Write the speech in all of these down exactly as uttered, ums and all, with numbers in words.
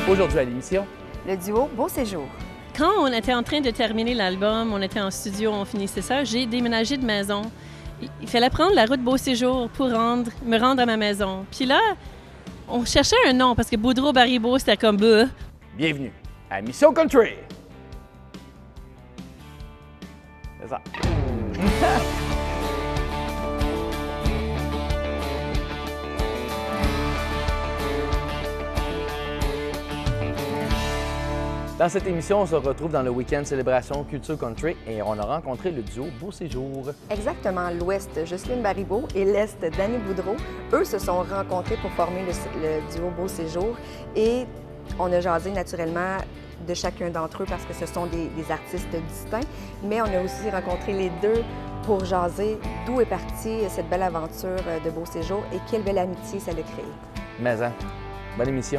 Aujourd'hui à l'émission, le duo Beau Séjour. Quand on était en train de terminer l'album, on était en studio, on finissait ça, j'ai déménagé de maison. Il fallait prendre la route Beau Séjour pour rendre, me rendre à ma maison. Puis là, on cherchait un nom parce que Boudreau-Baribeau, c'était comme bleu. bienvenue à Mission Country! C'est ça. Dans cette émission, on se retrouve dans le week-end Célébration Culture Country et on a rencontré le duo Beau Séjour. Exactement, l'Ouest, Jocelyne Baribeau et l'Est, Danny Boudreau. Eux se sont rencontrés pour former le, le duo Beau Séjour et on a jasé naturellement de chacun d'entre eux parce que ce sont des, des artistes distincts, mais on a aussi rencontré les deux pour jaser d'où est partie cette belle aventure de Beau Séjour et quelle belle amitié ça l'a créée. Mais hein, bonne émission.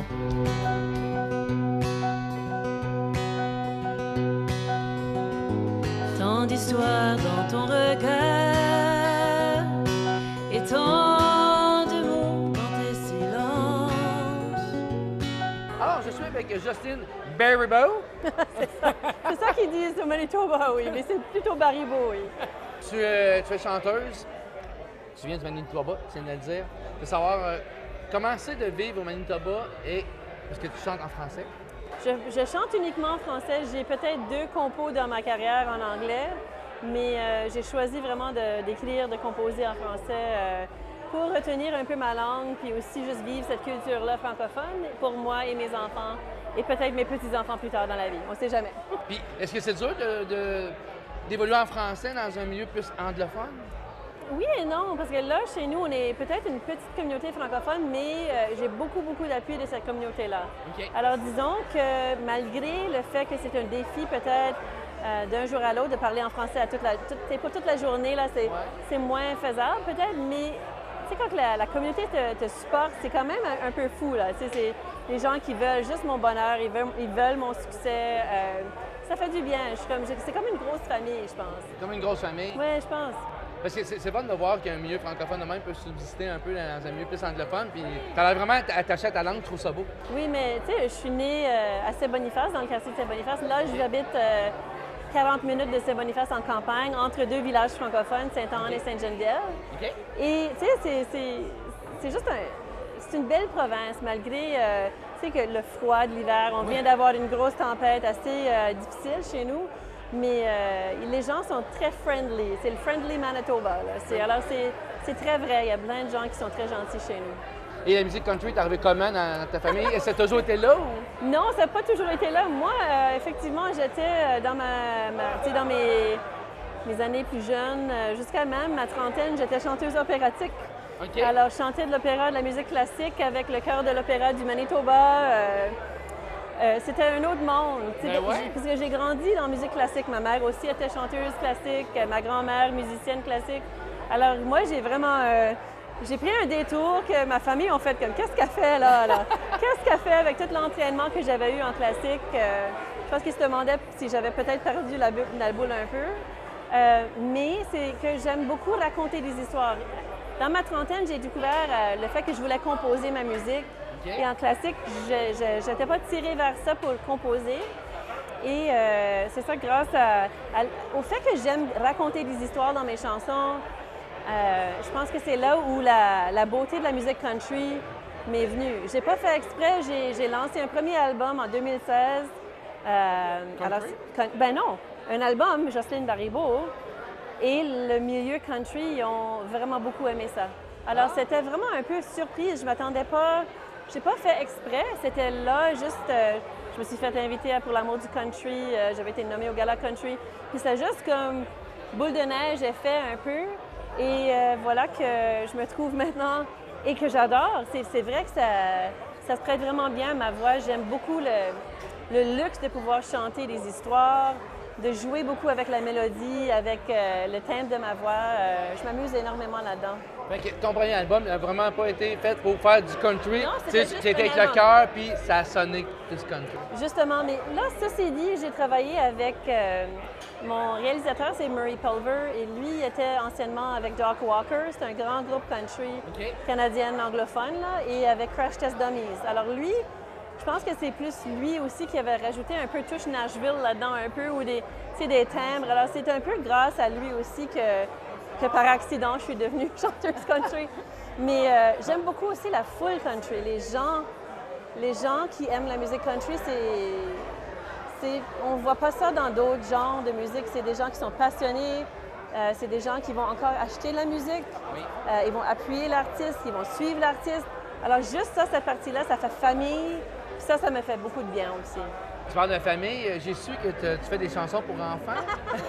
Tant d'histoires dans ton regard et tant de mots dans tes silences. Alors, je suis avec Jocelyne Baribeau. C'est ça qu'ils disent au Manitoba, oui, mais c'est plutôt Baribeau, oui. Tu, euh, tu es chanteuse, tu viens du Manitoba, tu viens de le dire. Je veux savoir euh, comment c'est de vivre au Manitoba et est-ce que tu chantes en français? Je, je chante uniquement en français. J'ai peut-être deux compos dans ma carrière en anglais, mais euh, j'ai choisi vraiment d'écrire, de, de composer en français euh, pour retenir un peu ma langue, puis aussi juste vivre cette culture-là francophone pour moi et mes enfants, et peut-être mes petits-enfants plus tard dans la vie. On ne sait jamais. Puis, est-ce que c'est dur de, de, d'évoluer en français dans un milieu plus anglophone? Oui et non, parce que là, chez nous, on est peut-être une petite communauté francophone, mais euh, j'ai beaucoup, beaucoup d'appui de cette communauté-là. Okay. Alors, disons que malgré le fait que c'est un défi peut-être euh, d'un jour à l'autre de parler en français à toute la, toute, pour toute la journée, là, c'est, ouais. c'est moins faisable peut-être, mais tu sais, quand la, la communauté te, te supporte, c'est quand même un, un peu fou, là. Tu sais, c'est des gens qui veulent juste mon bonheur, ils veulent, ils veulent mon succès. Euh, ça fait du bien. Je suis comme, c'est comme une grosse famille, je pense. Comme une grosse famille? Oui, je pense. Parce que c'est fun de voir qu'un milieu francophone de même peut subsister un peu dans un milieu plus anglophone, puis t'as l'air vraiment attaché à ta langue, je trouve ça beau. Oui, mais tu sais, je suis née euh, à Saint-Boniface, dans le quartier de Saint-Boniface. Là, j'habite euh, quarante minutes de Saint-Boniface en campagne, entre deux villages francophones, Sainte-Anne et Sainte-Geneviève. Okay. Et tu sais, c'est juste un... C'est une belle province, malgré euh, tu sais, que le froid de l'hiver. On vient d'avoir une grosse tempête assez euh, difficile chez nous. Mais euh, les gens sont très friendly. C'est le friendly Manitoba. Là. Alors, c'est très vrai. Il y a plein de gens qui sont très gentils chez nous. Et la musique country, t'es arrivée comment dans ta famille? Est-ce que ça a toujours été là? Ou? Non, ça n'a pas toujours été là. Moi, euh, effectivement, j'étais dans, ma, ma, dans mes, mes années plus jeunes, jusqu'à même ma trentaine, j'étais chanteuse opératique. Okay. Alors, je chantais de l'opéra, de la musique classique avec le chœur de l'opéra du Manitoba. Euh, Euh, c'était un autre monde, ben ouais. Parce que j'ai grandi dans la musique classique. Ma mère aussi était chanteuse classique, ma grand-mère musicienne classique. Alors moi, j'ai vraiment, euh, j'ai pris un détour que ma famille a fait comme, qu'est-ce qu'elle fait là, là? Qu'est-ce qu'elle fait avec tout l'entraînement que j'avais eu en classique? Euh, je pense qu'ils se demandaient si j'avais peut-être perdu la, la boule un peu. Euh, mais c'est que j'aime beaucoup raconter des histoires. Dans ma trentaine, j'ai découvert euh, le fait que je voulais composer ma musique. Okay. Et en classique, je n'étais pas tirée vers ça pour composer. Et euh, c'est ça grâce à, à, au fait que j'aime raconter des histoires dans mes chansons. Euh, je pense que c'est là où la, la beauté de la musique country m'est venue. J'ai pas fait exprès, j'ai lancé un premier album en deux mille seize. Euh, alors, ben non, un album, Jocelyne Baribeau, et le milieu country, ils ont vraiment beaucoup aimé ça. Alors, ah. C'était vraiment un peu surprise. Je m'attendais pas... J'ai pas fait exprès, c'était là, juste, euh, je me suis fait inviter à Pour l'amour du country, euh, j'avais été nommée au Gala Country, puis c'est juste comme boule de neige effet un peu, et euh, voilà que je me trouve maintenant, et que j'adore, c'est vrai que ça, ça se prête vraiment bien à ma voix, j'aime beaucoup le, le luxe de pouvoir chanter des histoires, de jouer beaucoup avec la mélodie, avec euh, le timbre de ma voix, euh, je m'amuse énormément là-dedans. Ton premier album n'a vraiment pas été fait pour faire du country. C'était avec le cœur, puis ça a sonné plus country. Justement, mais là, ça c'est dit, j'ai travaillé avec euh, mon réalisateur, c'est Murray Pulver, et lui était anciennement avec Doc Walker, c'est un grand groupe country okay. canadien anglophone, là, et avec Crash Test Dummies. Alors lui, je pense que c'est plus lui aussi qui avait rajouté un peu touche Nashville là-dedans, un peu, ou des, des timbres. Alors, c'est un peu grâce à lui aussi que, que par accident, je suis devenue chanteuse country. Mais euh, j'aime beaucoup aussi la foule country. Les gens, les gens qui aiment la musique country, c'est, on ne voit pas ça dans d'autres genres de musique. C'est des gens qui sont passionnés. Euh, c'est des gens qui vont encore acheter de la musique. Oui. Euh, ils vont appuyer l'artiste, ils vont suivre l'artiste. Alors juste ça, cette partie-là, ça fait famille. Puis ça, ça me fait beaucoup de bien aussi. Tu parles de famille. J'ai su que tu fais des chansons pour enfants.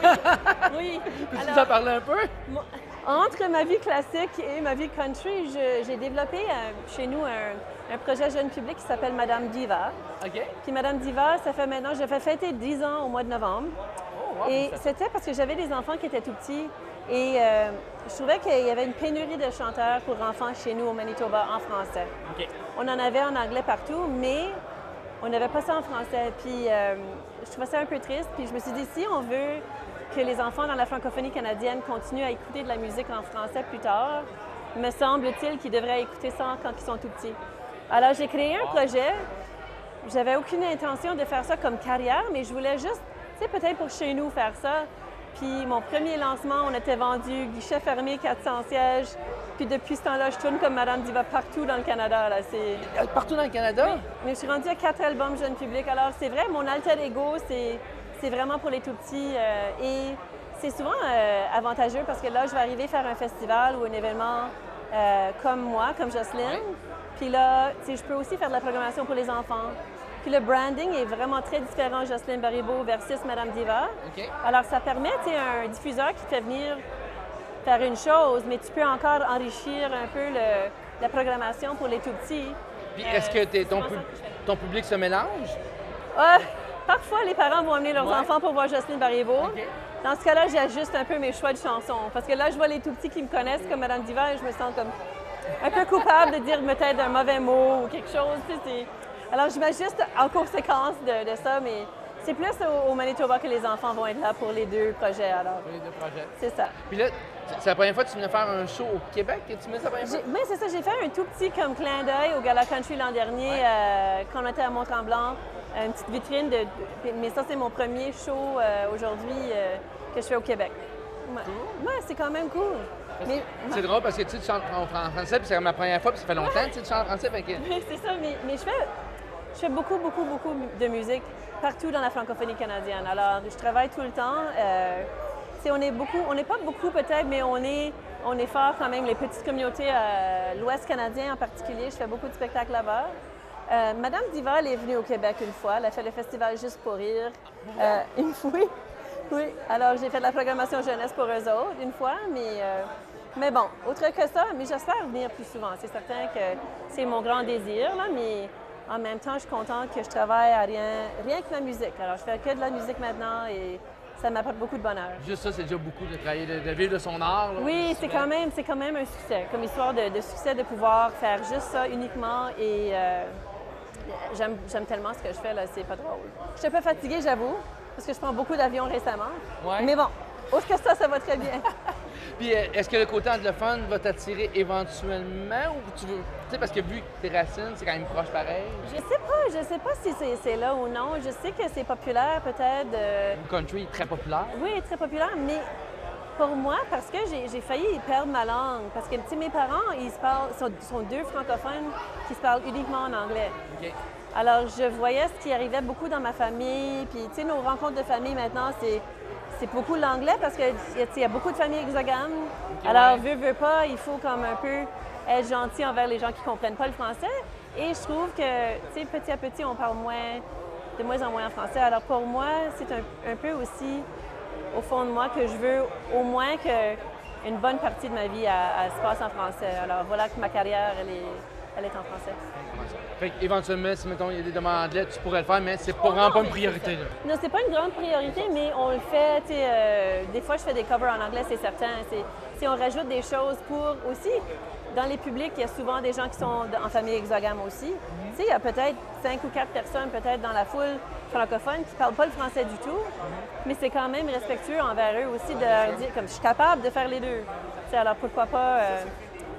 Oui. Peux-tu nous en parler un peu? Moi, entre ma vie classique et ma vie country, j'ai développé euh, chez nous un, un projet jeune public qui s'appelle Madame Diva. OK. Puis Madame Diva, ça fait maintenant, je fais fêter dix ans au mois de novembre. Oh, wow, et c'était parce que j'avais des enfants qui étaient tout petits et euh, je trouvais qu'il y avait une pénurie de chanteurs pour enfants chez nous au Manitoba en français. OK. On en avait en anglais partout, mais on n'avait pas ça en français. Puis euh, je trouvais ça un peu triste. Puis je me suis dit, si on veut que les enfants dans la francophonie canadienne continuent à écouter de la musique en français plus tard, me semble-t-il qu'ils devraient écouter ça quand ils sont tout petits. Alors, j'ai créé un projet. J'avais aucune intention de faire ça comme carrière, mais je voulais juste, tu sais, peut-être pour chez nous faire ça. Puis mon premier lancement, on était vendu guichet fermé, quatre cents sièges. Puis depuis ce temps-là, je tourne comme Madame Diva partout dans le Canada. Là. Partout dans le Canada? Oui, mais je suis rendue à quatre albums jeune public. Alors, c'est vrai, mon alter ego, c'est... C'est vraiment pour les tout-petits euh, et c'est souvent euh, avantageux parce que là, je vais arriver faire un festival ou un événement euh, comme moi, comme Jocelyne. Puis là, tu sais, je peux aussi faire de la programmation pour les enfants. Puis le branding est vraiment très différent, Jocelyne Baribeau versus Madame Diva. Okay. Alors, ça permet, tu sais, un diffuseur qui te fait venir faire une chose, mais tu peux encore enrichir un peu le, la programmation pour les tout-petits. Puis est-ce que t'es, ton, pub, ton public se mélange? Euh, Parfois, les parents vont amener leurs ouais. enfants pour voir Jocelyne Baribeau. Okay. Dans ce cas-là, j'ajuste un peu mes choix de chansons. Parce que là, je vois les tout-petits qui me connaissent comme Madame Diva et je me sens comme un peu coupable de dire peut-être un mauvais mot ou quelque chose. Tu sais, alors, je m'ajuste en conséquence de, de ça, mais c'est plus au, au Manitoba que les enfants vont être là pour les deux projets. Alors, pour les deux projets. C'est ça. Puis là, c'est la première fois que tu venais faire un show au Québec que tu mets ça la première fois? Oui, c'est ça. J'ai fait un tout petit comme clin d'œil au Gala Country l'an dernier ouais. euh, quand on était à Mont-Tremblant. Une petite vitrine, de, de, mais ça, c'est mon premier show euh, aujourd'hui euh, que je fais au Québec. Ouais, cool. Ouais, c'est quand même cool. Mais, c'est drôle parce que tu chantes en français, puis c'est ma première fois, puis ça fait longtemps ouais. que tu chantes en français. Fait que... c'est ça, mais, mais je, fais, je fais beaucoup, beaucoup, beaucoup de musique partout dans la francophonie canadienne. Alors, je travaille tout le temps. Euh, on est beaucoup, on n'est pas beaucoup peut-être, mais on est, on est fort quand même. Les petites communautés, euh, l'Ouest canadien en particulier, je fais beaucoup de spectacles là-bas. Euh, Madame Diva, elle est venue au Québec une fois. Elle a fait le festival Juste pour rire. Euh, une fois. Oui. Alors, j'ai fait de la programmation jeunesse pour eux autres une fois, mais, euh, mais bon, autre que ça, mais j'espère venir plus souvent. C'est certain que c'est mon grand désir, là, mais en même temps, je suis contente que je travaille à rien, rien que la musique. Alors, je fais que de la musique maintenant et ça m'apporte beaucoup de bonheur. Juste ça, c'est déjà beaucoup de travailler, de, de vivre de son art. Là, oui, c'est quand même, c'est quand même un succès, comme histoire de, de succès de pouvoir faire juste ça uniquement et euh, j'aime, j'aime tellement ce que je fais, là, c'est pas drôle. Je suis un peu fatiguée, j'avoue, parce que je prends beaucoup d'avions récemment. Ouais. Mais bon, autre que ça, ça va très bien. Puis, est-ce que le côté anglophone va t'attirer éventuellement ou tu veux... Tu sais, parce que vu tes racines, c'est quand même proche pareil. Je sais pas, je sais pas si c'est, c'est là ou non. Je sais que c'est populaire peut-être. Euh... Le country est très populaire. Oui, très populaire, mais pour moi, parce que j'ai, j'ai failli perdre ma langue. Parce que, tu sais, mes parents, ils se parlent, sont, sont deux francophones qui se parlent uniquement en anglais. OK. Alors, je voyais ce qui arrivait beaucoup dans ma famille. Puis, tu sais, nos rencontres de famille maintenant, c'est... C'est beaucoup l'anglais parce qu'il y, y a beaucoup de familles exogames. Okay, alors, ouais. veut, veut pas, il faut comme un peu être gentil envers les gens qui ne comprennent pas le français. Et je trouve que, tu sais, petit à petit, on parle moins, de moins en moins en français. Alors, pour moi, c'est un, un peu aussi, au fond de moi, que je veux au moins qu'une bonne partie de ma vie, elle, elle se passe en français. Alors, voilà que ma carrière, elle est, elle est en français. Fait éventuellement, si mettons, il y a des demandes anglais, tu pourrais le faire, mais c'est pas vraiment pas une priorité. Là. Non, c'est pas une grande priorité, mais on le fait. Euh, des fois, je fais des covers en anglais, c'est certain. C'est, si on rajoute des choses pour aussi, dans les publics, il y a souvent des gens qui sont en famille exogame aussi. Mm-hmm. Tu sais, il y a peut-être cinq ou quatre personnes, peut-être dans la foule francophone, qui ne parlent pas le français du tout, mm-hmm. mais c'est quand même respectueux envers eux aussi de leur dire, comme je suis capable de faire les deux. T'sais, alors pourquoi pas. Euh,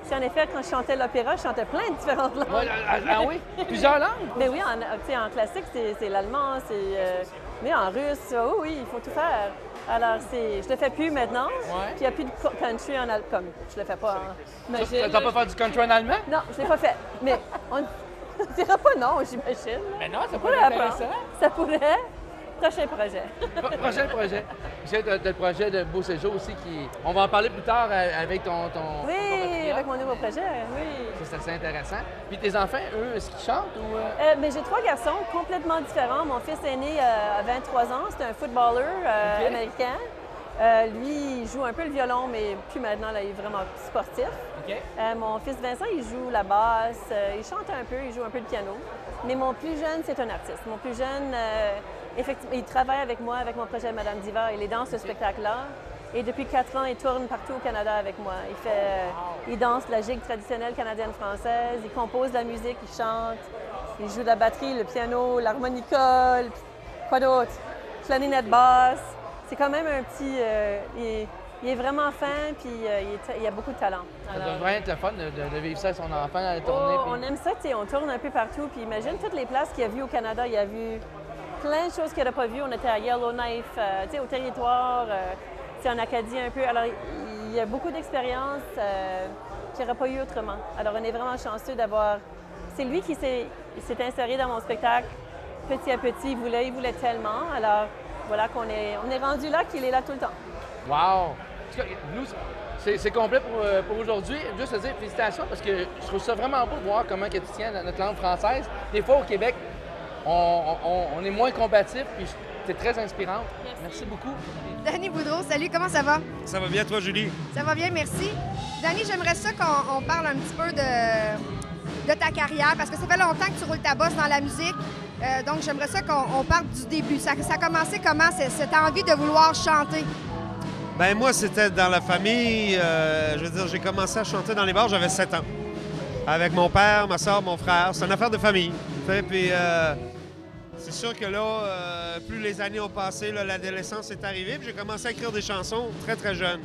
Si en effet, quand je chantais l'opéra, je chantais plein de différentes langues. Ouais, ah, ah oui? Plusieurs langues? Mais oui, en, en classique, c'est l'allemand, c'est... Euh, mais en russe, oh oui, il faut tout faire. Alors, c'est, je le fais plus maintenant. Ouais. Puis il n'y a plus de country en allemand. Comme je le fais pas en Tu n'as pas fait du country en allemand? Non, je ne l'ai pas fait. Mais on ne dira pas non, j'imagine. Mais non, ça pourrait être intéressant. Ça pourrait. Prochain projet. Prochain projet. Tu as le projet de Beau Séjour aussi qui... On va en parler plus tard avec ton... ton oui, ton avec mon nouveau projet, oui. C'est assez intéressant. Puis tes enfants, eux, est-ce qu'ils chantent ou... Euh... Euh, mais j'ai trois garçons complètement différents. Mon fils aîné euh, a vingt-trois ans, c'est un footballeur euh, okay. américain. Euh, lui, il joue un peu le violon, mais plus maintenant, là, il est vraiment sportif. Okay. Euh, mon fils Vincent, il joue la basse, euh, il chante un peu, il joue un peu de piano. Mais mon plus jeune, c'est un artiste. Mon plus jeune, euh, effectivement, il travaille avec moi, avec mon projet Madame Diva. Il est dans ce spectacle-là. Et depuis quatre ans, il tourne partout au Canada avec moi. Il fait, euh, il danse la gigue traditionnelle canadienne-française, il compose de la musique, il chante, il joue de la batterie, le piano, l'harmonica, le... quoi d'autre? Clarinette basse. C'est quand même un petit... Euh, il, il est vraiment fin, puis euh, il, est, il a beaucoup de talent. Alors, ça devrait être le fun de, de, de vivre ça à son enfant, à la tournée. Oh, puis... On aime ça, tu sais, on tourne un peu partout, puis imagine toutes les places qu'il a vues au Canada. Il a vu plein de choses qu'il n'a pas vues. On était à Yellowknife, euh, tu sais, au territoire, euh, tu sais, en Acadie un peu. Alors, il, il a beaucoup d'expériences euh, qu'il n'aurait pas eu autrement. Alors, on est vraiment chanceux d'avoir... C'est lui qui s'est inséré dans mon spectacle petit à petit. Il voulait, il voulait tellement. Alors, voilà qu'on est, on est rendu là, qu'il est là tout le temps. Wow! Nous, c'est complet pour, pour aujourd'hui. Juste te dire félicitations parce que je trouve ça vraiment beau de voir comment que tu tiens notre langue française. Des fois, au Québec, on, on, on est moins combatif, puis tu es très inspirante. Merci. Merci beaucoup. Dany Boudreau, salut, comment ça va? Ça va bien, toi, Julie? Ça va bien, merci. Dany, j'aimerais ça qu'on parle un petit peu de, de ta carrière, parce que ça fait longtemps que tu roules ta bosse dans la musique. Euh, donc, j'aimerais ça qu'on parte du début. Ça, ça a commencé comment, cette envie de vouloir chanter? Ben moi, c'était dans la famille. Euh, je veux dire, j'ai commencé à chanter dans les bars, j'avais sept ans. Avec mon père, ma soeur, mon frère. C'est une affaire de famille. Puis euh, c'est sûr que là, euh, plus les années ont passé, l'adolescence est arrivée, puis j'ai commencé à écrire des chansons très, très jeune.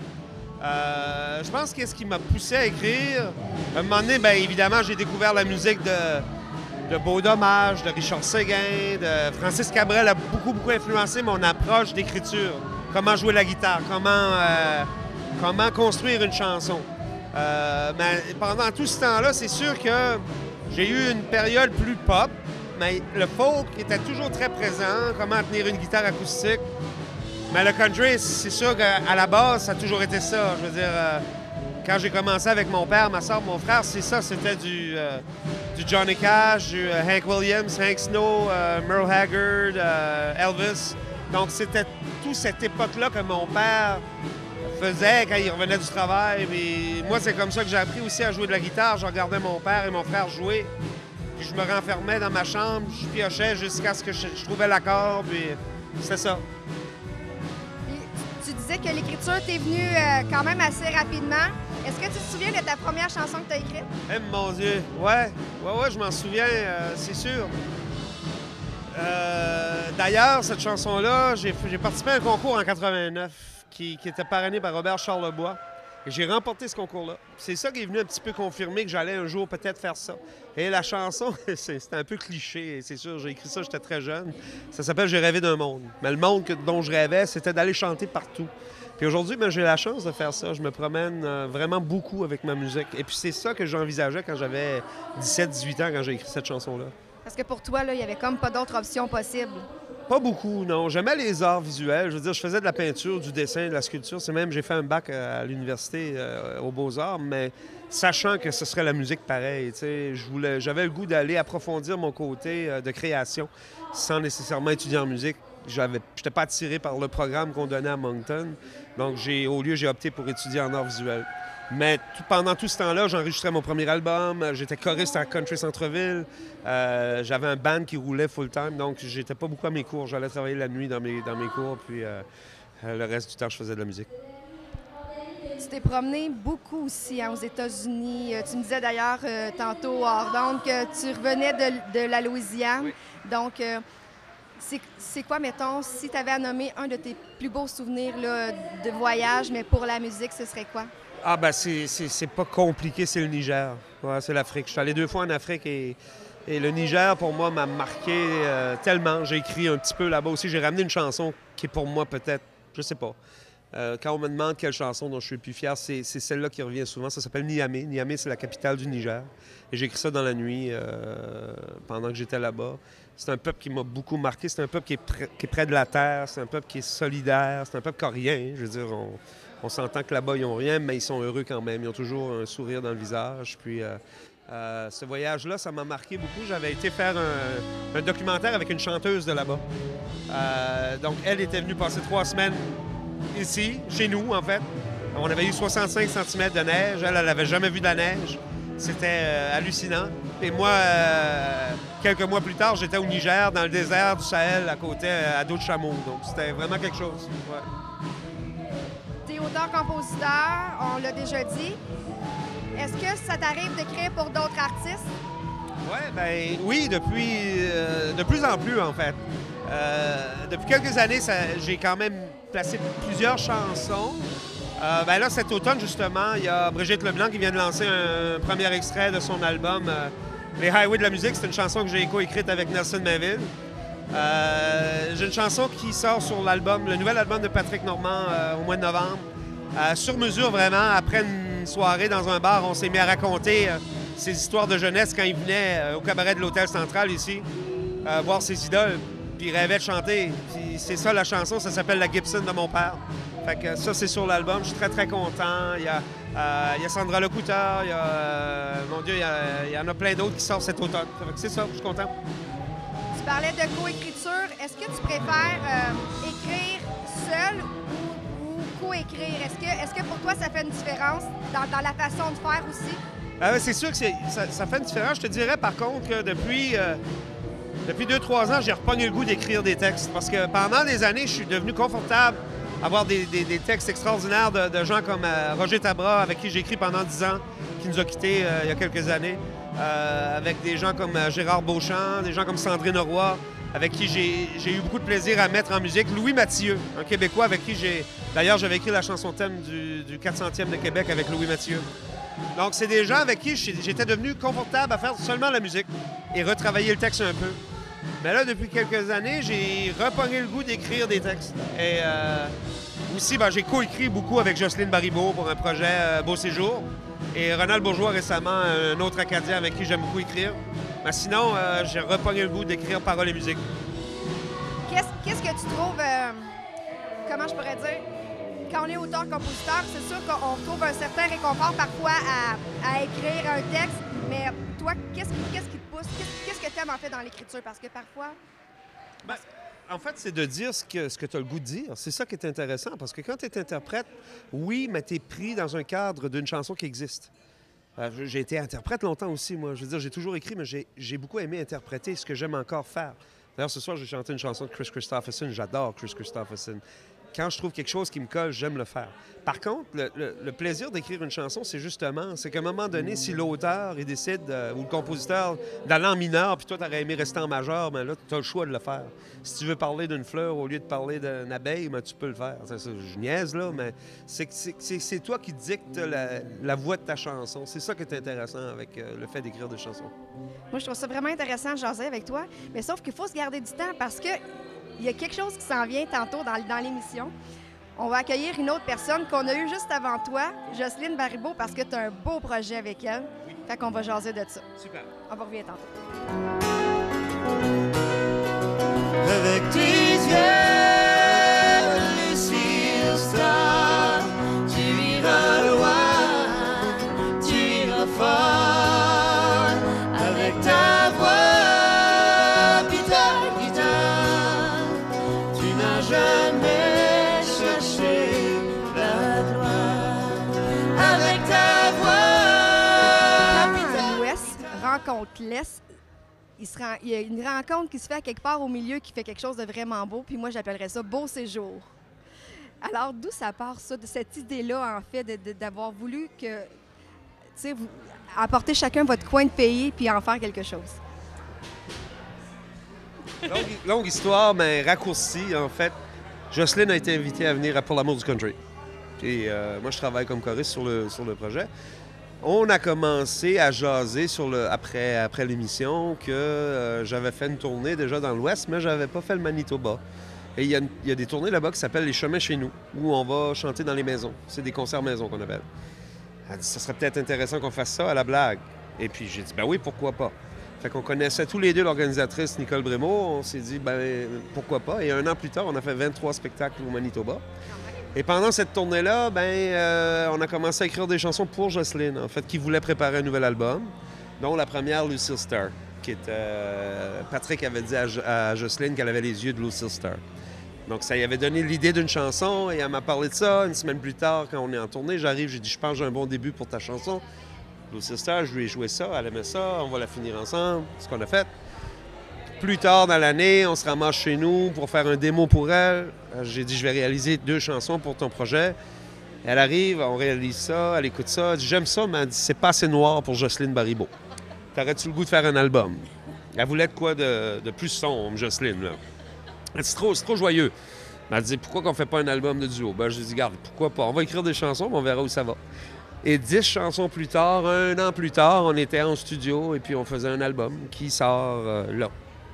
Euh, je pense que ce qui m'a poussé à écrire, à un moment donné, bien évidemment, j'ai découvert la musique de, de Beau Dommage, de Richard Séguin, de Francis Cabrel a beaucoup, beaucoup influencé mon approche d'écriture. Comment jouer la guitare, comment, euh, comment construire une chanson. Euh, mais pendant tout ce temps-là, c'est sûr que j'ai eu une période plus pop, mais le folk était toujours très présent, comment tenir une guitare acoustique. Mais le country, c'est sûr qu'à la base, ça a toujours été ça. Je veux dire, euh, quand j'ai commencé avec mon père, ma soeur, mon frère, c'est ça, c'était du, euh, du Johnny Cash, du euh, Hank Williams, Hank Snow, euh, Merle Haggard, euh, Elvis. Donc, c'était toute cette époque-là que mon père faisait quand il revenait du travail. Et moi, c'est comme ça que j'ai appris aussi à jouer de la guitare. Je regardais mon père et mon frère jouer. Puis je me renfermais dans ma chambre, je piochais jusqu'à ce que je, je trouvais l'accord. Puis c'était ça. Puis, tu disais que l'écriture t'est venue euh, quand même assez rapidement. Est-ce que tu te souviens de ta première chanson que tu as écrite? Eh mon Dieu! Ouais, ouais, ouais, je m'en souviens, euh, c'est sûr. Euh, D'ailleurs, cette chanson-là, j'ai participé à un concours en quatre-vingt-neuf qui, qui était parrainé par Robert Charlebois. Et j'ai remporté ce concours-là. C'est ça qui est venu un petit peu confirmer que j'allais un jour peut-être faire ça. Et la chanson, c'était un peu cliché, c'est sûr, j'ai écrit ça, j'étais très jeune. Ça s'appelle « J'ai rêvé d'un monde ». Mais le monde que, dont je rêvais, c'était d'aller chanter partout. Puis aujourd'hui, ben, j'ai la chance de faire ça. Je me promène euh, vraiment beaucoup avec ma musique. Et puis c'est ça que j'envisageais quand j'avais dix-sept dix-huit ans, quand j'ai écrit cette chanson-là. Parce que pour toi, là, il y avait comme pas d'autres options possibles. Pas beaucoup, non. J'aimais les arts visuels. Je veux dire, je faisais de la peinture, du dessin, de la sculpture. C'est même, j'ai fait un bac à, à l'université euh, aux Beaux-Arts, mais sachant que ce serait la musique pareille, tu sais, je voulais, j'avais le goût d'aller approfondir mon côté euh, de création sans nécessairement étudier en musique. Je n'étais pas attiré par le programme qu'on donnait à Moncton. Donc, au lieu, j'ai opté pour étudier en arts visuels. Mais tout, pendant tout ce temps-là, j'enregistrais mon premier album, j'étais choriste à Country Centre-Ville, euh, j'avais un band qui roulait full-time, donc j'étais pas beaucoup à mes cours. J'allais travailler la nuit dans mes, dans mes cours, puis euh, le reste du temps, je faisais de la musique. Tu t'es promené beaucoup aussi hein, aux États-Unis. Tu me disais d'ailleurs euh, tantôt hors d'onde que tu revenais de, de la Louisiane. Oui. Donc, euh, c'est quoi, mettons, si tu avais à nommer un de tes plus beaux souvenirs là, de voyage, mais pour la musique, ce serait quoi? Ah ben c'est pas compliqué, c'est le Niger. Ouais, c'est l'Afrique. Je suis allé deux fois en Afrique et, et le Niger, pour moi, m'a marqué euh, tellement. J'ai écrit un petit peu là-bas aussi. J'ai ramené une chanson qui est pour moi peut-être, je sais pas. Euh, quand on me demande quelle chanson dont je suis le plus fier, c'est celle-là qui revient souvent. Ça s'appelle Niamey. Niamey, c'est la capitale du Niger. Et j'ai écrit ça dans la nuit euh, pendant que j'étais là-bas. C'est un peuple qui m'a beaucoup marqué. C'est un peuple qui est, près, qui est près de la terre. C'est un peuple qui est solidaire. C'est un peuple qui n'a rien. Je veux dire, on, on s'entend que là-bas, ils n'ont rien, mais ils sont heureux quand même. Ils ont toujours un sourire dans le visage. Puis euh, euh, ce voyage-là, ça m'a marqué beaucoup. J'avais été faire un, un documentaire avec une chanteuse de là-bas. Euh, donc, elle était venue passer trois semaines ici, chez nous, en fait. On avait eu soixante-cinq centimètres de neige. Elle, elle n'avait jamais vu de la neige. C'était euh, hallucinant. Et moi, euh, quelques mois plus tard, j'étais au Niger, dans le désert du Sahel, à côté, à dos de chameau. Donc, c'était vraiment quelque chose. Ouais. T'es auteur-compositeur, on l'a déjà dit. Est-ce que ça t'arrive d'écrire pour d'autres artistes? Ouais, ben, oui, depuis euh, de plus en plus, en fait. Euh, depuis quelques années, j'ai quand même placé plusieurs chansons. Euh, ben là, cet automne, justement, il y a Brigitte Leblanc qui vient de lancer un premier extrait de son album euh, Les Highways de la musique. C'est une chanson que j'ai co-écrite avec Nelson Mainville. Euh, j'ai une chanson qui sort sur l'album, le nouvel album de Patrick Normand euh, au mois de novembre. Euh, sur mesure, vraiment. Après une soirée dans un bar, on s'est mis à raconter euh, ses histoires de jeunesse quand il venait euh, au cabaret de l'Hôtel Central ici, euh, voir ses idoles. Puis il rêvait de chanter. Puis c'est ça la chanson, ça s'appelle La Gibson de mon père. Fait que ça, c'est sur l'album. Je suis très, très content. Il y a, euh, il y a Sandra Lecouteur, il y a, euh, mon Dieu, il y, a, il y en a plein d'autres qui sortent cet automne. C'est ça, je suis content. Tu parlais de coécriture. Est-ce que tu préfères euh, écrire seul ou, ou coécrire? Est-ce que, est-ce que pour toi, ça fait une différence dans, dans la façon de faire aussi? Euh, c'est sûr que ça, ça fait une différence. Je te dirais, par contre, que depuis... Euh, Depuis deux, trois ans, j'ai repogné le goût d'écrire des textes parce que pendant des années, je suis devenu confortable à avoir des, des, des textes extraordinaires de, de gens comme euh, Roger Tabra, avec qui j'ai écrit pendant dix ans, qui nous a quittés euh, il y a quelques années, euh, avec des gens comme euh, Gérard Beauchamp, des gens comme Sandrine Roy, avec qui j'ai eu beaucoup de plaisir à mettre en musique. Louis Mathieu, un Québécois avec qui j'ai... D'ailleurs, j'avais écrit la chanson thème du, du quatre centième de Québec avec Louis Mathieu. Donc, c'est des gens avec qui j'étais devenu confortable à faire seulement la musique et retravailler le texte un peu. Mais là, depuis quelques années, j'ai repogné le goût d'écrire des textes. Et euh, aussi, ben, j'ai coécrit beaucoup avec Jocelyne Baribeau pour un projet euh, Beau Séjour. Et Ronald Bourgeois récemment, un autre Acadien avec qui j'aime beaucoup écrire. Mais sinon, euh, j'ai repogné le goût d'écrire paroles et musique. Qu'est-ce qu'est-ce que tu trouves, euh, comment je pourrais dire, quand on est auteur-compositeur, c'est sûr qu'on retrouve un certain réconfort parfois à, à écrire un texte, mais toi, qu'est-ce qu'est-ce qui te pousse? Qu'est-ce que tu aimes en fait dans l'écriture? Parce que parfois... Ben, en fait, c'est de dire ce que, ce que tu as le goût de dire. C'est ça qui est intéressant, parce que quand tu es interprète, oui, mais tu es pris dans un cadre d'une chanson qui existe. Euh, j'ai été interprète longtemps aussi, moi. Je veux dire, j'ai toujours écrit, mais j'ai beaucoup aimé interpréter ce que j'aime encore faire. D'ailleurs, ce soir, j'ai chanté une chanson de Chris Christopherson. J'adore Chris Christopherson. Quand je trouve quelque chose qui me colle, j'aime le faire. Par contre, le, le, le plaisir d'écrire une chanson, c'est justement, c'est qu'à un moment donné, si l'auteur il décide, euh, ou le compositeur, d'aller en mineur, puis toi, tu aurais aimé rester en majeur, bien là, tu as le choix de le faire. Si tu veux parler d'une fleur au lieu de parler d'une abeille, bien, tu peux le faire. Ça, ça, je niaise, là, mais c'est toi qui dictes la, la voix de ta chanson. C'est ça qui est intéressant avec euh, le fait d'écrire des chansons. Moi, je trouve ça vraiment intéressant de jaser avec toi, mais sauf qu'il faut se garder du temps parce que il y a quelque chose qui s'en vient tantôt dans, dans l'émission. On va accueillir une autre personne qu'on a eue juste avant toi, Jocelyne Baribeau, parce que tu as un beau projet avec elle. Oui. Fait qu'on va jaser de ça. Super. On va revenir tantôt. Avec tes yeux, Lucille Star, tu iras loin, tu iras fort, avec ta voix, puis ta guitare, tu n'as jamais cherché la gloire. Avec ta voix, puis ta l'Ouest rencontre l'Est. Il, se rend, il y a une rencontre qui se fait à quelque part au milieu qui fait quelque chose de vraiment beau, puis moi j'appellerais ça Beau Séjour. Alors d'où ça part ça, de cette idée-là en fait, d'avoir voulu que, tu sais, vous apporter chacun votre coin de pays puis en faire quelque chose? Longue, longue histoire, mais raccourcie en fait. Jocelyne a été invitée à venir à Pour l'amour du country. Puis euh, moi, je travaille comme choriste sur le, sur le projet. On a commencé à jaser sur le, après, après l'émission que euh, j'avais fait une tournée déjà dans l'Ouest, mais je n'avais pas fait le Manitoba. Et il y, y a des tournées là-bas qui s'appellent Les Chemins chez nous, où on va chanter dans les maisons. C'est des concerts maison qu'on appelle. Elle dit, ça serait peut-être intéressant qu'on fasse ça à la blague. Et puis j'ai dit, ben oui, pourquoi pas. Fait qu'on connaissait tous les deux l'organisatrice Nicole Brémaud. On s'est dit, ben pourquoi pas. Et un an plus tard, on a fait vingt-trois spectacles au Manitoba. Et pendant cette tournée-là, ben, euh, on a commencé à écrire des chansons pour Jocelyne, en fait, qui voulait préparer un nouvel album, dont la première, Lucille Star, qui était... Euh, Patrick avait dit à, à Jocelyne qu'elle avait les yeux de Lucille Star. Donc, ça lui avait donné l'idée d'une chanson et elle m'a parlé de ça. Une semaine plus tard, quand on est en tournée, j'arrive, j'ai dit, je pense que j'ai un bon début pour ta chanson. Lucille Star, je lui ai joué ça, elle aimait ça, on va la finir ensemble, c'est ce qu'on a fait. Plus tard dans l'année, on se ramasse chez nous pour faire un démo pour elle. J'ai dit, je vais réaliser deux chansons pour ton projet. Elle arrive, on réalise ça, elle écoute ça, elle dit, j'aime ça, mais elle dit, c'est pas assez noir pour Jocelyne Baribeau. T'aurais-tu le goût de faire un album? Elle voulait de quoi de, de plus sombre, Jocelyne, là. Elle dit, c'est trop, c'est trop joyeux. Elle dit, pourquoi qu'on fait pas un album de duo? Ben, je lui ai dit, garde, pourquoi pas? On va écrire des chansons, mais on verra où ça va. Et dix chansons plus tard, un an plus tard, on était en studio et puis on faisait un album qui sort euh, là.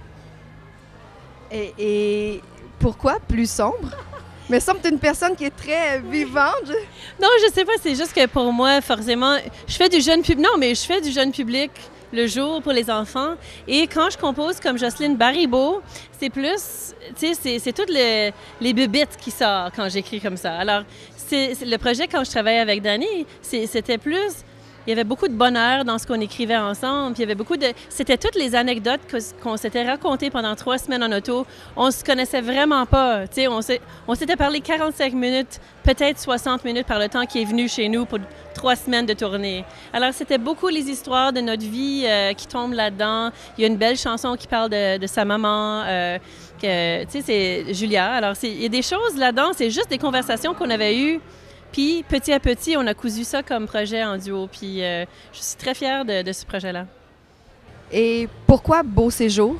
Et, et pourquoi plus sombre? Mais semble que tu es une personne qui est très vivante. Non, je sais pas, c'est juste que pour moi, forcément, je fais du jeune public. Non, mais je fais du jeune public le jour pour les enfants. Et quand je compose comme Jocelyne Baribeau, c'est plus, tu sais, c'est, c'est toutes les, les bébites qui sortent quand j'écris comme ça. Alors, c'est, c'est le projet, quand je travaillais avec Dani, c'est, c'était plus... Il y avait beaucoup de bonheur dans ce qu'on écrivait ensemble. Puis il y avait beaucoup de... C'était toutes les anecdotes que, qu'on s'était racontées pendant trois semaines en auto. On se connaissait vraiment pas. Tu sais, on, s'est... on s'était parlé quarante-cinq minutes, peut-être soixante minutes par le temps qui est venu chez nous pour trois semaines de tournée. Alors, c'était beaucoup les histoires de notre vie euh, qui tombent là-dedans. Il y a une belle chanson qui parle de, de sa maman, euh, que, tu sais, c'est Julia. Alors, c'est... il y a des choses là-dedans. C'est juste des conversations qu'on avait eues. Puis, petit à petit, on a cousu ça comme projet en duo. Puis, euh, je suis très fière de, de ce projet-là. Et pourquoi Beau Séjour?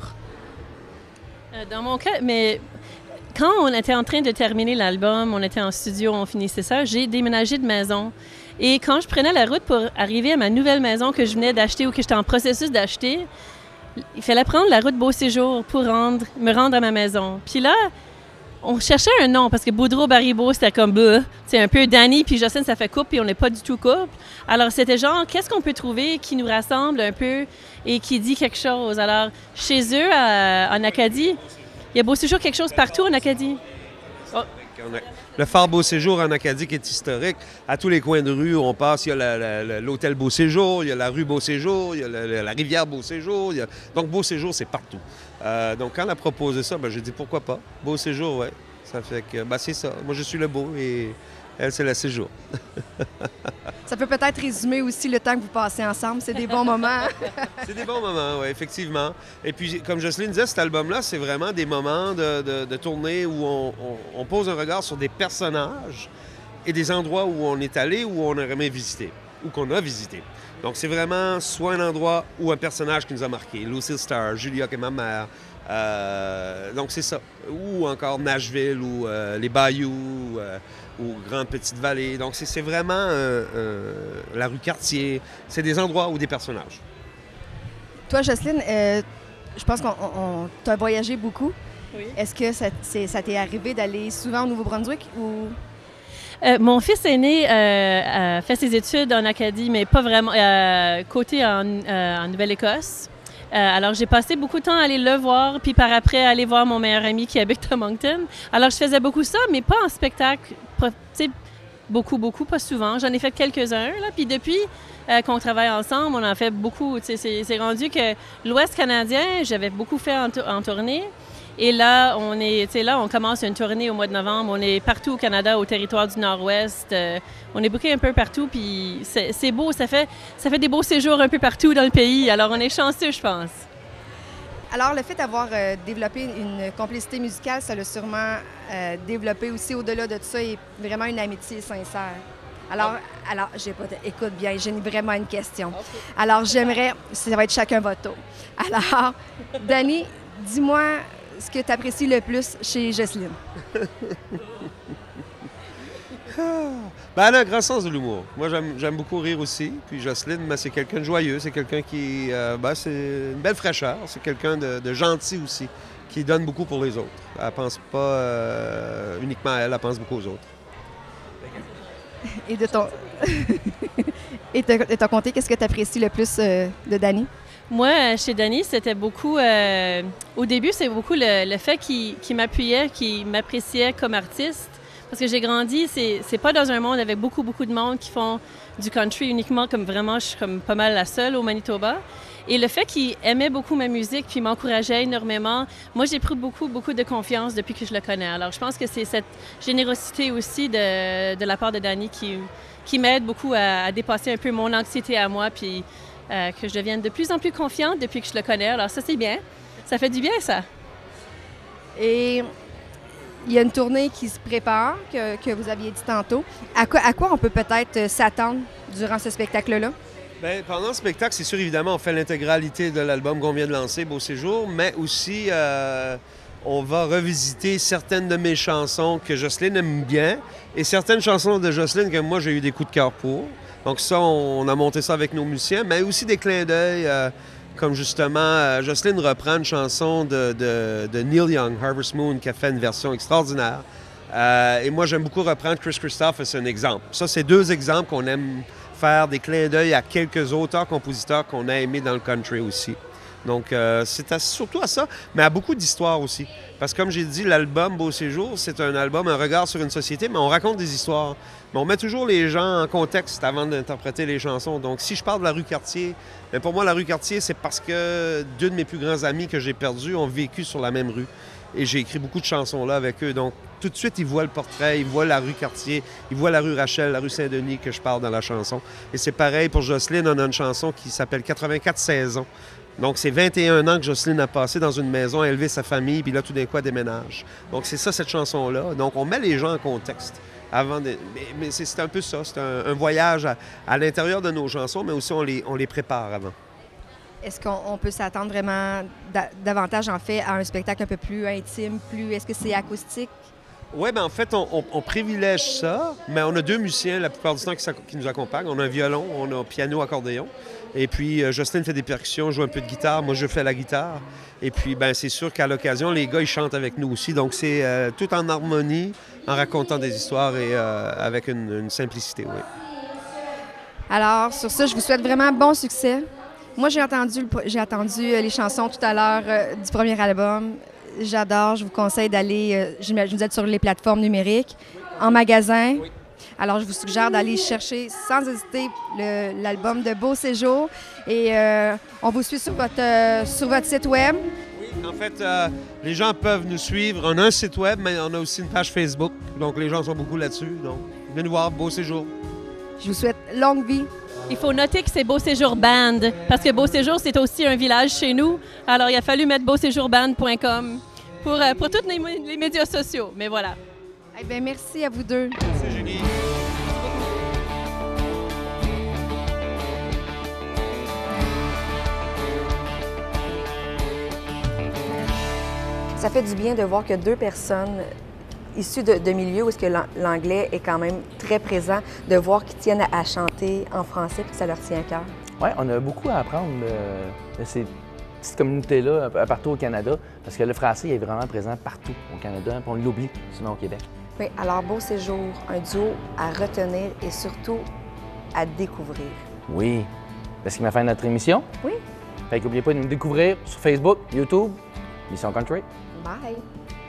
Euh, dans mon cas, mais quand on était en train de terminer l'album, on était en studio, on finissait ça, j'ai déménagé de maison. Et quand je prenais la route pour arriver à ma nouvelle maison que je venais d'acheter ou que j'étais en processus d'acheter, il fallait prendre la route Beau Séjour pour rendre, me rendre à ma maison. Puis là, on cherchait un nom parce que Boudreau-Baribeau, c'était comme bah, c'est un peu Dani puis Jocelyne, ça fait couple puis on n'est pas du tout couple. Alors c'était genre, qu'est-ce qu'on peut trouver qui nous rassemble un peu et qui dit quelque chose? Alors chez eux, à, en Acadie, il y a Beau Séjour quelque chose partout en Acadie. Oh. Le phare Beau Séjour en Acadie qui est historique. À tous les coins de rue où on passe, il y a la, la, la, l'hôtel Beau Séjour, il y a la rue Beau Séjour, il y a la, la, la rivière Beau Séjour. Il y a... Donc Beau Séjour, c'est partout. Euh, donc quand elle a proposé ça, ben, j'ai dit pourquoi pas. Beau Séjour, oui. Ça fait que, ben, c'est ça. Moi, je suis le beau et elle, c'est le séjour. Ça peut peut-être résumer aussi le temps que vous passez ensemble. C'est des bons moments. C'est des bons moments, oui, effectivement. Et puis, comme Jocelyne disait, cet album-là, c'est vraiment des moments de, de, de tournée où on, on, on pose un regard sur des personnages et des endroits où on est allé, où on aurait aimé visiter, ou qu'on a visité. Donc, c'est vraiment soit un endroit ou un personnage qui nous a marqué. Lucille Star, Julia qui est ma mère. Euh, donc, c'est ça. Ou encore Nashville, ou euh, les Bayous, euh, ou Grande Petite Vallée. Donc, c'est, c'est vraiment euh, euh, la rue Cartier. C'est des endroits ou des personnages. Toi, Jocelyne, euh, je pense qu'on t'a voyagé beaucoup. Oui. Est-ce que ça, c'est, ça t'est arrivé d'aller souvent au Nouveau-Brunswick ou... Euh, mon fils aîné euh, a fait ses études en Acadie, mais pas vraiment, euh, côté en, euh, en Nouvelle-Écosse. Euh, alors, j'ai passé beaucoup de temps à aller le voir, puis par après, aller voir mon meilleur ami qui habite à Moncton. Alors, je faisais beaucoup ça, mais pas en spectacle, tu sais, beaucoup, beaucoup, pas souvent. J'en ai fait quelques-uns, là, puis depuis euh, qu'on travaille ensemble, on en fait beaucoup. Tu sais, c'est, c'est rendu que l'Ouest canadien, j'avais beaucoup fait en, to- en tournée. Et là, on est, tu sais, là, on commence une tournée au mois de novembre. On est partout au Canada, au territoire du Nord-Ouest. Euh, on est booké un peu partout, puis c'est, c'est beau. Ça fait, ça fait des beaux séjours un peu partout dans le pays. Alors, on est chanceux, je pense. Alors, le fait d'avoir euh, développé une complicité musicale, ça l'a sûrement euh, développé aussi au-delà de ça et vraiment une amitié sincère. Alors, oh. alors j'ai pas t- écoute bien, j'ai vraiment une question. Okay. Alors, j'aimerais, ça va être chacun votre tour. Alors, Dani, dis-moi ce que tu apprécies le plus chez Jocelyne. Ah. Ben, elle a un grand sens de l'humour. Moi, j'aime beaucoup rire aussi. Puis Jocelyne, ben, c'est quelqu'un de joyeux, c'est quelqu'un qui... Euh, ben, c'est une belle fraîcheur, c'est quelqu'un de, de gentil aussi, qui donne beaucoup pour les autres. Elle pense pas euh, uniquement à elle, elle pense beaucoup aux autres. Et de ton, Et de, de ton côté, qu'est-ce que tu apprécies le plus euh, de Dany? Moi, chez Dany, c'était beaucoup... Euh, au début, c'est beaucoup le, le fait qu'il qu'il m'appuyait, qu'il m'appréciait comme artiste. Parce que j'ai grandi, c'est c'est pas dans un monde avec beaucoup, beaucoup de monde qui font du country uniquement, comme vraiment, je suis comme pas mal la seule au Manitoba. Et le fait qu'il aimait beaucoup ma musique puis m'encourageait énormément, moi, j'ai pris beaucoup, beaucoup de confiance depuis que je le connais. Alors, je pense que c'est cette générosité aussi de, de la part de Dany qui, qui m'aide beaucoup à, à dépasser un peu mon anxiété à moi puis euh, que je devienne de plus en plus confiante depuis que je le connais. Alors, ça, c'est bien. Ça fait du bien, ça. Et... il y a une tournée qui se prépare, que, que vous aviez dit tantôt. À quoi, à quoi on peut peut-être s'attendre durant ce spectacle-là? Bien, pendant le spectacle, c'est sûr, évidemment, on fait l'intégralité de l'album qu'on vient de lancer, Beau Séjour, mais aussi, euh, on va revisiter certaines de mes chansons que Jocelyne aime bien et certaines chansons de Jocelyne que moi, j'ai eu des coups de cœur pour. Donc ça, on a monté ça avec nos musiciens, mais aussi des clins d'œil, euh, comme justement, euh, Jocelyne reprend une chanson de, de, de Neil Young, Harvest Moon, qui a fait une version extraordinaire. Euh, et moi, j'aime beaucoup reprendre Kris Kristofferson, c'est un exemple. Ça, c'est deux exemples qu'on aime faire des clins d'œil à quelques auteurs-compositeurs qu'on a aimés dans le country aussi. Donc, euh, c'est surtout à ça, mais à beaucoup d'histoires aussi. Parce que comme j'ai dit, l'album Beau Séjour, c'est un album, un regard sur une société, mais on raconte des histoires. Mais on met toujours les gens en contexte avant d'interpréter les chansons. Donc, si je parle de la rue Cartier, bien pour moi, la rue Cartier, c'est parce que deux de mes plus grands amis que j'ai perdus ont vécu sur la même rue. Et j'ai écrit beaucoup de chansons là avec eux. Donc, tout de suite, ils voient le portrait, ils voient la rue Cartier, ils voient la rue Rachel, la rue Saint-Denis que je parle dans la chanson. Et c'est pareil pour Jocelyne, on a une chanson qui s'appelle quatre-vingt-quatre saisons. Donc, c'est vingt et un ans que Jocelyne a passé dans une maison à élever sa famille, puis là, tout d'un coup, elle déménage. Donc, c'est ça, cette chanson-là. Donc, on met les gens en contexte avant de... Mais, mais c'est un peu ça, c'est un, un voyage à, à l'intérieur de nos chansons, mais aussi on les, on les prépare avant. Est-ce qu'on peut s'attendre vraiment da davantage, en fait, à un spectacle un peu plus intime, plus... Est-ce que c'est acoustique? Oui, bien en fait, on, on, on privilège ça, mais on a deux musiciens la plupart du temps qui, qui nous accompagnent. On a un violon, on a un piano, accordéon. Et puis, euh, Jocelyne fait des percussions, joue un peu de guitare. Moi, je fais la guitare. Et puis, ben c'est sûr qu'à l'occasion, les gars, ils chantent avec nous aussi. Donc, c'est euh, tout en harmonie, en racontant des histoires et euh, avec une, une simplicité, oui. Alors, sur ça, je vous souhaite vraiment bon succès. Moi, j'ai entendu, j'ai entendu les chansons tout à l'heure euh, du premier album. J'adore. Je vous conseille d'aller, euh, j'imagine que vous êtes sur les plateformes numériques, en magasin. Oui. Alors, je vous suggère d'aller chercher sans hésiter l'album de Beau Séjour. Et euh, on vous suit sur votre, euh, sur votre site web. Oui, en fait, euh, les gens peuvent nous suivre. On a un site web, mais on a aussi une page Facebook. Donc, les gens sont beaucoup là-dessus. Donc, venez nous voir, Beau Séjour. Je vous souhaite longue vie. Il faut noter que c'est Beau Séjour Band, parce que Beau Séjour, c'est aussi un village chez nous. Alors, il a fallu mettre beau séjour band point com pour, euh, pour tous les, les médias sociaux. Mais voilà. Eh bien, merci à vous deux. Merci, Julie. Ça fait du bien de voir que deux personnes issues de, de milieux où est-ce que l'anglais est quand même très présent, de voir qu'ils tiennent à, à chanter en français et que ça leur tient à cœur. Oui, on a beaucoup à apprendre de, de ces petites communautés-là partout au Canada, parce que le français est vraiment présent partout au Canada, puis on l'oublie sinon au Québec. Oui, alors Beau Séjour, un duo à retenir et surtout à découvrir. Oui. Est-ce qu'il m'a fait notre émission? Oui. Fait qu'oubliez pas de nous découvrir sur Facebook, YouTube, Mission Country. Bye!